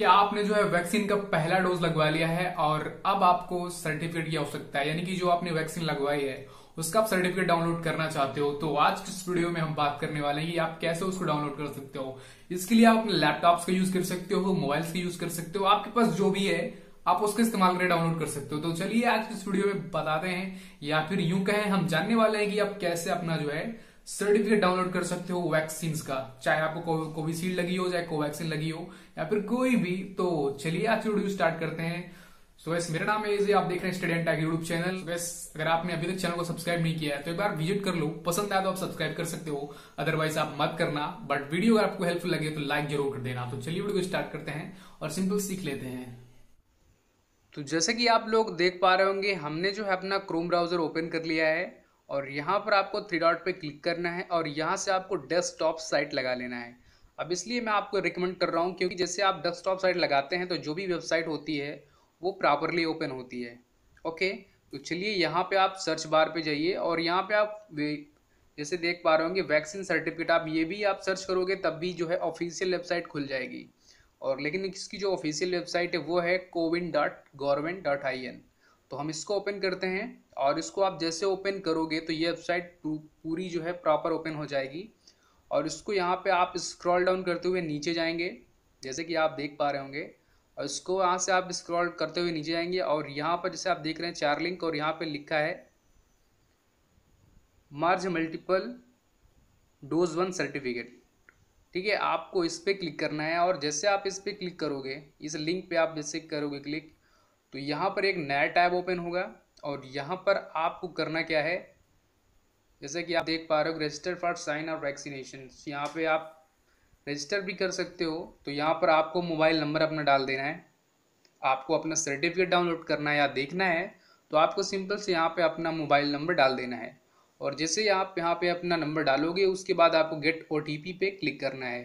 क्या आपने जो है वैक्सीन का पहला डोज लगवा लिया है और अब आपको सर्टिफिकेट की आवश्यकता है, यानी कि जो आपने वैक्सीन लगवाई है उसका आप सर्टिफिकेट डाउनलोड करना चाहते हो, तो आज की इस वीडियो में हम बात करने वाले हैं कि आप कैसे उसको डाउनलोड कर सकते हो। इसके लिए आप अपने लैपटॉप्स का यूज कर सकते हो, मोबाइल्स का यूज कर सकते हो, आपके पास जो भी है आप उसका इस्तेमाल करके डाउनलोड कर सकते हो। तो चलिए आज की इस वीडियो में बताते हैं, या फिर यूं कहें हम जानने वाले हैं कि आप कैसे अपना जो है सर्टिफिकेट डाउनलोड कर सकते हो वैक्सीन का, चाहे आपको कोविशील्ड लगी हो, चाहे कोवैक्सीन लगी हो, या फिर कोई भी। तो चलिए आज की वीडियो स्टार्ट करते हैं। सो वैसे मेरा नाम है इजी, आप देख रहे हैं स्टडी टैग यूट्यूब चैनल। वैसे अगर आपने अभी तक चैनल को सब्सक्राइब नहीं किया है तो एक बार विजिट कर लो, पसंद आया तो आप सब्सक्राइब कर सकते हो, अदरवाइज आप मत करना। बट वीडियो अगर आपको हेल्पफुल लगे तो लाइक जरूर कर देना। तो चलिए वीडियो को स्टार्ट करते हैं और सिंपल सीख लेते हैं। तो जैसे कि आप लोग देख पा रहे होंगे, हमने जो है अपना क्रोम ब्राउज़र ओपन कर लिया है और यहाँ पर आपको थ्री डॉट पे क्लिक करना है और यहाँ से आपको डेस्कटॉप साइट लगा लेना है। अब इसलिए मैं आपको रिकमेंड कर रहा हूँ क्योंकि जैसे आप डेस्कटॉप साइट लगाते हैं तो जो भी वेबसाइट होती है वो प्रॉपरली ओपन होती है। ओके, तो चलिए यहाँ पे आप सर्च बार पे जाइए और यहाँ पे आप जैसे देख पा रहे होंगे वैक्सीन सर्टिफिकेट, आप ये भी आप सर्च करोगे तब भी जो है ऑफिशियल वेबसाइट खुल जाएगी। और लेकिन इसकी जो ऑफिशियल वेबसाइट है वो है cowin.government.in। तो हम इसको ओपन करते हैं और इसको आप जैसे ओपन करोगे तो ये वेबसाइट पूरी जो है प्रॉपर ओपन हो जाएगी। और इसको यहाँ पे आप स्क्रॉल डाउन करते हुए नीचे जाएंगे, जैसे कि आप देख पा रहे होंगे। और इसको यहाँ से आप स्क्रॉल करते हुए नीचे जाएंगे और यहाँ पर जैसे आप देख रहे हैं 4 लिंक और यहाँ पे लिखा है मार्ज मल्टीपल डोज 1 सर्टिफिकेट। ठीक है, आपको इस पर क्लिक करना है और जैसे आप इस पर क्लिक करोगे, इस लिंक पे आप जैसे करोगे क्लिक, तो यहाँ पर एक नया टैब ओपन होगा और यहाँ पर आपको करना क्या है, जैसे कि आप देख पा रहे हो रजिस्टर फॉर साइन और वैक्सीनेशन। यहाँ पे आप रजिस्टर भी कर सकते हो। तो यहाँ पर आपको मोबाइल नंबर अपना डाल देना है, आपको अपना सर्टिफिकेट डाउनलोड करना है या देखना है तो आपको सिंपल से यहाँ पे अपना मोबाइल नंबर डाल देना है। और जैसे आप यहाँ पे अपना नंबर डालोगे उसके बाद आपको गेट OTP पे क्लिक करना है।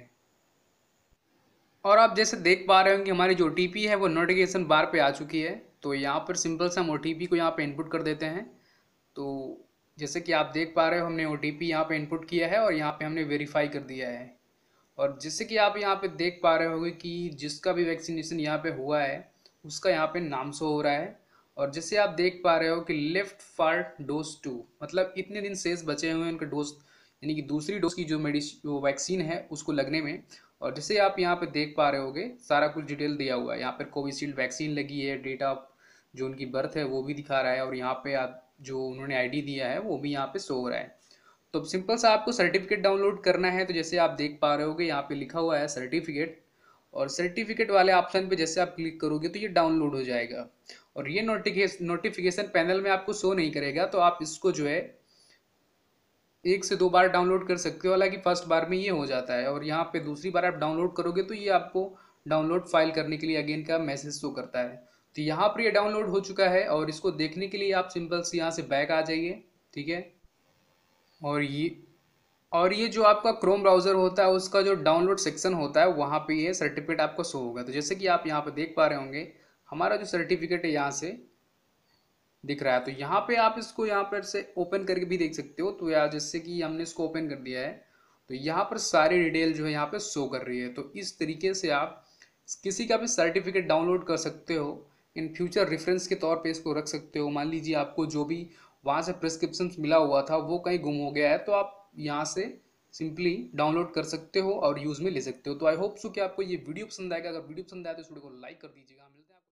और आप जैसे देख पा रहे होंगे हमारी जो OTP है वो नोटिफिकेशन बार पे आ चुकी है। तो यहाँ पर सिंपल से हम OTP को यहाँ पे इनपुट कर देते हैं। तो जैसे कि आप देख पा रहे हो हमने OTP यहाँ पे इनपुट किया है और यहाँ पे हमने वेरीफाई कर दिया है। और जैसे कि आप यहाँ पे देख पा रहे होंगे कि जिसका भी वैक्सीनेशन यहाँ पे हुआ है उसका यहाँ पे नाम शो हो रहा है। और जैसे आप देख पा रहे हो कि लेफ्ट फॉर डोज 2, मतलब इतने दिन शेष बचे हुए हैं उनके डोज, यानी कि दूसरी डोज की जो वैक्सीन है उसको लगने में। और जैसे आप यहाँ पे देख पा रहे होगे सारा कुछ डिटेल दिया हुआ है। यहाँ पर कोविशील्ड वैक्सीन लगी है, डेट ऑफ जो उनकी बर्थ है वो भी दिखा रहा है और यहाँ पे आप जो उन्होंने ID दिया है वो भी यहाँ पे शो हो रहा है। तो सिंपल सा आपको सर्टिफिकेट डाउनलोड करना है। तो जैसे आप देख पा रहे होगे यहाँ पे लिखा हुआ है सर्टिफिकेट, और सर्टिफिकेट वाले ऑप्शन पे जैसे आप क्लिक करोगे तो ये डाउनलोड हो जाएगा। और ये नोटिफिकेशन पैनल में आपको शो नहीं करेगा, तो आप इसको जो है 1 से 2 बार डाउनलोड कर सकते हो। हालांकि फर्स्ट बार में ये हो जाता है और यहाँ पे दूसरी बार आप डाउनलोड करोगे तो ये आपको डाउनलोड फाइल करने के लिए अगेन का मैसेज शो करता है। तो यहाँ पर ये डाउनलोड हो चुका है और इसको देखने के लिए आप सिंपल से यहाँ से बैक आ जाइए। ठीक है, और ये जो आपका क्रोम ब्राउज़र होता है उसका जो डाउनलोड सेक्शन होता है वहाँ पे ये सर्टिफिकेट आपको शो होगा। तो जैसे कि आप यहाँ पे देख पा रहे होंगे हमारा जो सर्टिफिकेट है यहाँ से दिख रहा है। तो यहाँ पे आप इसको यहाँ पर से ओपन करके भी देख सकते हो। तो यार जैसे कि हमने इसको ओपन कर दिया है तो यहाँ पर सारी डिटेल जो है यहाँ पे शो कर रही है। तो इस तरीके से आप किसी का भी सर्टिफिकेट डाउनलोड कर सकते हो, इन फ्यूचर रेफरेंस के तौर पे इसको रख सकते हो। मान लीजिए आपको जो भी वहाँ से प्रिस्क्रिप्शन मिला हुआ था वो कहीं गुम हो गया है तो आप यहाँ से सिंपली डाउनलोड कर सकते हो और यूज़ में ले सकते हो। तो आई होप सो कि आपको ये वीडियो पसंद आएगा। अगर वीडियो पसंद आए तो इस वीडियो को लाइक कर दीजिएगा। मिलते हैं।